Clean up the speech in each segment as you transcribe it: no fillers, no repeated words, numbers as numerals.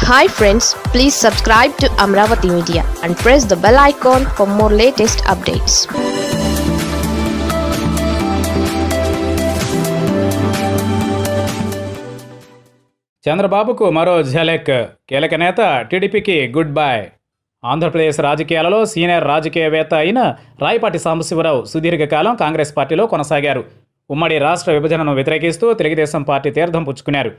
Hi friends, please subscribe to Amaravathi Media and press the bell icon for more latest updates. చంద్రబాబుకు మరో ఝలక్, కీలక నేత టీడీపీకి good bye. Andhra Pradesh రాజకీయాలలో సీనియర్ రాజకీయవేత్త అయిన రాయపాటి సాంబశివరావు సుదీర్ఘకాలం కాంగ్రెస్ పార్టీలో కొనసాగారు. ఉమ్మడి రాష్ట్ర విభజనను వ్యతిరేకిస్తూ తెలుగుదేశం పార్టీ తీర్థం పుచ్చుకున్నారు.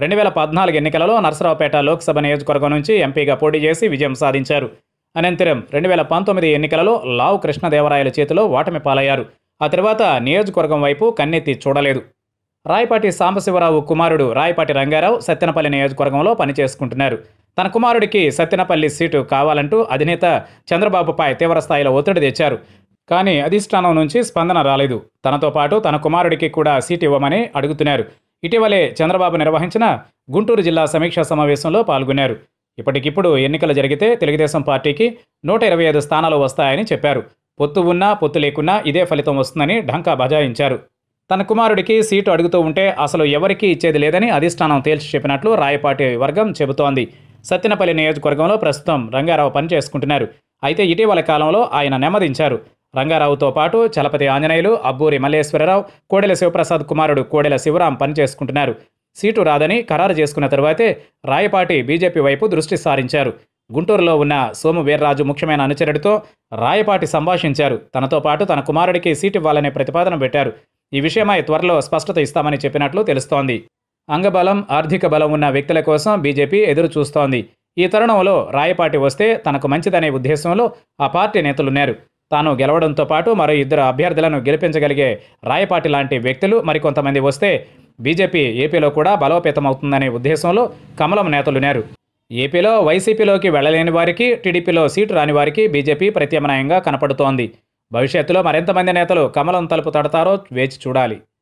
2014 ఎన్నికలలో నర్సరావుపేట లోక్సభ నియోజకవర్గం నుంచి ఎంపీగా పోటీ చేసి విజయం సాధించారు. అనంతరం 2019 ఎన్నికలలో లావు కృష్ణదేవరాయల చేతిలో ఓటమి పాలయ్యారు. ఆ తర్వాత నియోజకవర్గం వైపు కన్నెత్తి చూడలేదు. రాయపాటి సాంబశివరావు కుమారుడు రాయపాటి రంగారావు సత్తెనపల్లి నియోజకవర్గంలో పనిచేసుకుంటున్నారు. తన కుమారుడికి సత్తెనపల్లి సీటు కావాలంటూ అధినేత చంద్రబాబుపై తీవ్రస్థాయిలో ఒత్తిడి తెచ్చారు. కానీ అధిష్టానం నుంచి స్పందన రాలేదు. తనతో పాటు తన కుమారుడికి కూడా సీటు ఇవ్వమని అడుగుతున్నారు. ఇటీవలే చంద్రబాబు నిర్వహించిన గుంటూరు జిల్లా సమీక్షా సమావేశంలో పాల్గొన్నారు. ఇప్పటికిప్పుడు ఎన్నికలు జరిగితే తెలుగుదేశం పార్టీకి 125 స్థానాలు వస్తాయని చెప్పారు. పొత్తు ఉన్నా పొత్తు లేకున్నా ఇదే ఫలితం వస్తుందని ఢంకా బజాయించారు. తన కుమారుడికి సీటు అడుగుతూ ఉంటే అసలు ఎవరికీ ఇచ్చేది లేదని అధిష్టానం తేల్చి చెప్పినట్లు రాయపాటి వర్గం చెబుతోంది. సత్తెనపల్లి నియోజకవర్గంలో ప్రస్తుతం రంగారావు పనిచేసుకుంటున్నారు. అయితే ఇటీవల కాలంలో ఆయన నెమ్మదించారు. రంగారావుతో పాటు చలపతి ఆంజనేయులు, అబ్బూరి మల్లేశ్వరరావు, కోడెల శివప్రసాద్ కుమారుడు కోడెల శివరాం పనిచేసుకుంటున్నారు. సీటు రాదని ఖరారు చేసుకున్న తరువాతే రాయపాటి బీజేపీ వైపు దృష్టి సారించారు. గుంటూరులో ఉన్న సోము వీర్రాజు ముఖ్యమైన అనుచరుడితో రాయపాటి సంభాషించారు. తనతో పాటు తన కుమారుడికి సీటు ఇవ్వాలనే ప్రతిపాదన పెట్టారు. ఈ విషయమై త్వరలో స్పష్టత ఇస్తామని చెప్పినట్లు తెలుస్తోంది. అంగబలం, ఆర్థిక బలం ఉన్న వ్యక్తుల కోసం బీజేపీ ఎదురు చూస్తోంది. ఈ తరుణంలో రాయపాటి వస్తే తనకు మంచిదనే ఉద్దేశంలో ఆ పార్టీ నేతలున్నారు. తాను గెలవడంతో పాటు మరో 2 అభ్యర్థులను గెలిపించగలిగే రాయపాటి లాంటి వ్యక్తులు మరికొంతమంది వస్తే బీజేపీ ఏపీలో కూడా బలోపేతమవుతుందనే ఉద్దేశంలో కమలం నేతలున్నారు. ఏపీలో వైసీపీలోకి వెళ్లలేని వారికి, టీడీపీలో సీటు రాని వారికి బీజేపీ ప్రత్యామ్నాయంగా కనపడుతోంది. భవిష్యత్తులో మరింతమంది నేతలు కమలం తలుపు తడతారో వేచి చూడాలి.